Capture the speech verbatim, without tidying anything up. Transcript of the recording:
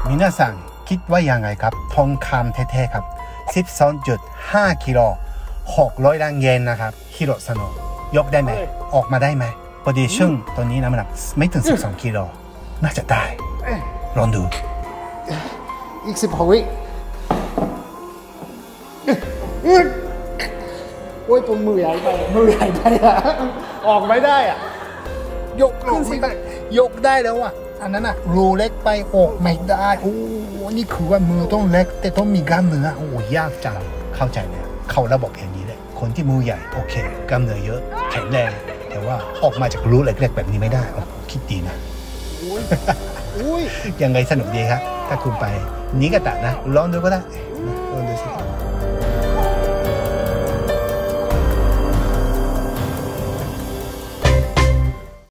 มินาซังคิดว่ายังไงครับทองคำแท้ๆครับ สิบสองจุดห้า กิโลหกร้อยล้านเยนนะครับฮิโรซาโนะยกได้ไหมออกมาได้ไหมพอดีช่วงตัวนี้น้ำหนักไม่ถึงสิบสองกิโลน่าจะได้ลองดูอีกสิบหกวิโอ้ยตัวมือใหญ่ไปมือใหญ่ไปอ่ะออกไม่ได้อ่ะยกขึ้นสิยกได้แล้วอ่ะอันนั้นอ่ะรูเล็กไปออกไม่ได้โอ้นี่คือว่ามือต้องเล็กแต่ต้องมีกล้ามเนื้อโอ้ยากจังเข้าใจเลยเขาระบบอย่างนี้เลยคนที่มือใหญ่โอเคกล้ามเนื้อเยอะแข็งแรงแต่ว่าออกมาจากรูเล็กๆแบบนี้ไม่ได้โอ้คิดดีนะยังไงสนุกดีครับถ้าคุณไปนิกาตะนะลองดูก็ได้ลองดูสิ